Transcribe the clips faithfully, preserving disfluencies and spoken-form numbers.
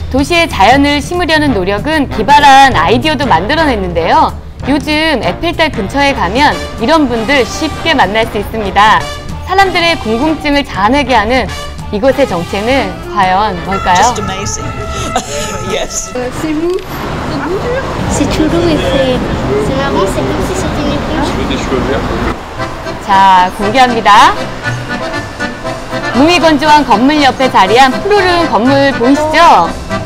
도시에 자연을 심으려는 노력은 기발한 아이디어도 만들어냈는데요. 요즘 에펠탑 근처에 가면 이런 분들 쉽게 만날 수 있습니다. 사람들의 궁금증을 자아내게 하는 이곳의 정체는 과연 뭘까요? Just amazing. Yes. Euh, c'est mou. C'est tout doux et c'est c'est marrant, c'est comme si c'était une éponge. 자, 공개합니다. 무미건조한 건물 옆에 자리한 푸르른 건물 보이시죠?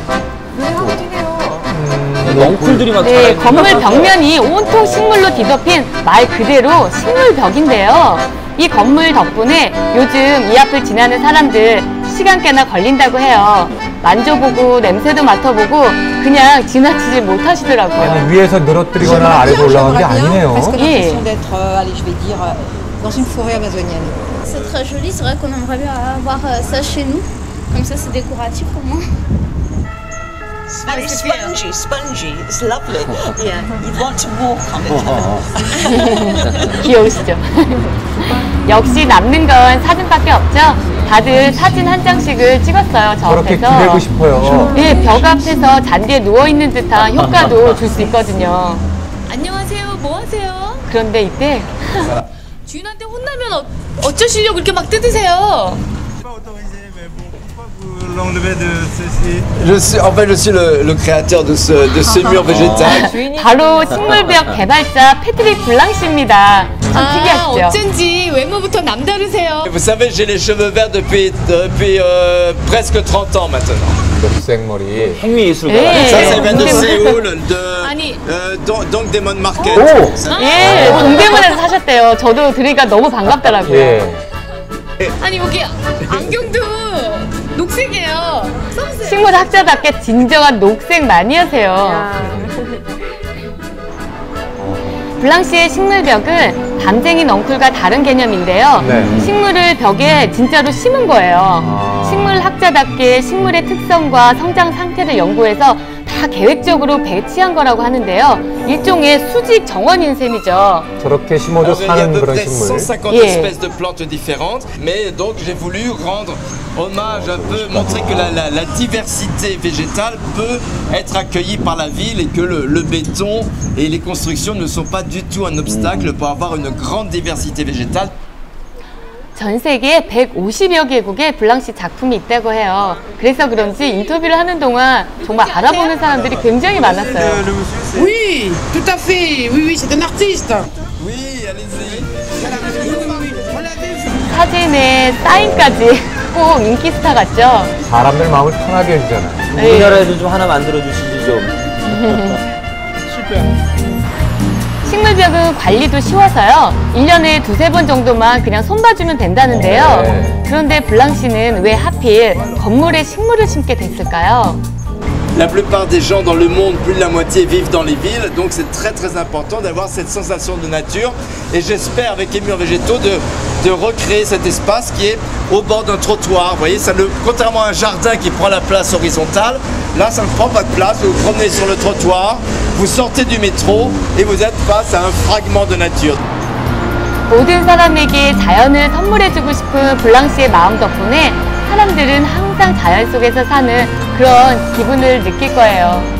음, 넝쿨들이 막 네, 건물 벽면이 온통 식물로 뒤덮인 말 그대로 식물벽인데요. 이 건물 덕분에 요즘 이 앞을 지나는 사람들 시간 꽤나 걸린다고 해요. 만져보고 냄새도 맡아보고 그냥 지나치지 못하시더라고요. 아니, 위에서 늘어뜨리거나 아래로 올라가는 게 아니네요. 예. C'est très joli, c'est vrai qu'on aimerait bien avoir ça chez nous. Comme ça, c'est décoratif pour moi. And it's spongy, spongy. It's lovely. Yeah, you'd want to walk on it. 귀여우시죠? 역시 남는 건 사진밖에 없죠? 다들 사진 한 장씩을 찍었어요, 저 저렇게 앞에서. 기대고 싶어요. 네, 벽 앞에서 잔디에 누워있는 듯한 효과도 줄 수 있거든요. 안녕하세요. 뭐 하세요? 그런데 이때 주인한테 혼나면 어, 어쩌시려고 이렇게 막 뜯으세요? Je suis, en fait, je suis le, le créateur de ce, de ce mur végétal. 바로 식물벽 개발자 패트릭 블랑씨입니다. 참 아, 특이하시죠? 어쩐지 외모부터 남다르세요. Vous savez, j'ai les cheveux verts depuis, depuis euh, presque trente ans maintenant. 녹색머리. 행위예술가. 네. Ça, ça vient de Séoul, de, 아니. euh, donc, donc des Mon Market. 오! 예, 동대문에서 사셨대요. 저도 들으니까 너무 반갑더라고요. 예. 아니 여기 안경도 녹색이에요. 써보세요. 식물 학자답게 진정한 녹색 마니아세요. 블랑시의 식물벽은 담쟁이 넝쿨과 다른 개념인데요. 네. 식물을 벽에 진짜로 심은 거예요. 아. 식물 학자답게 식물의 특성과 성장 상태를 연구해서 다 계획적으로 배치한 거라고 하는데요. 일종의 수직 정원인 셈이죠. 저렇게 심어도 Alors, il y a à 사는 peu 그런 près 식물. cent cinquante Yeah. espèces de plantes différentes, mais donc j'ai voulu rendre hommage un peu, montrer que la, la, la diversité végétale peut être accueillie par la ville et que le, le béton et les constructions ne sont pas du tout un obstacle pour avoir une grande diversité végétale. 전 세계에 백오십여 개국에 블랑시 작품이 있다고 해요. 그래서 그런지 인터뷰를 하는 동안 정말 알아보는 사람들이 굉장히 많았어요. Oui, tout à fait. Oui, oui, c'est un artiste. Oui, allez-y. 사진에 사인까지 꼭 인기 스타 같죠? 사람들 마음을 편하게 해주잖아요. 우리나라에도 좀 하나 만들어 주시지 좀. 식물벽은 관리도 쉬워서요. 일 년에 두세 번 정도만 그냥 손봐주면 된다는데요. 네. 그런데 블랑시는 왜 하필 건물에 식물을 심게 됐을까요? La plupart des gens dans le monde, plus de la moitié, vivent dans les villes, donc c'est très très important d'avoir cette sensation de nature. Et j'espère avec les murs végétaux de, de recréer cet espace qui est au bord d'un trottoir. Vous voyez, ça ne, contrairement à un jardin qui prend la place horizontale, là ça ne prend pas de place. Vous vous promenez sur le trottoir, vous sortez du métro et vous êtes face à un fragment de nature. 모든 사람에게 자연을 선물해주고 싶은 블랑시의 마음 덕분에 사람들은 항상 자연 속에서 사는 그런 기분을 느낄 거예요.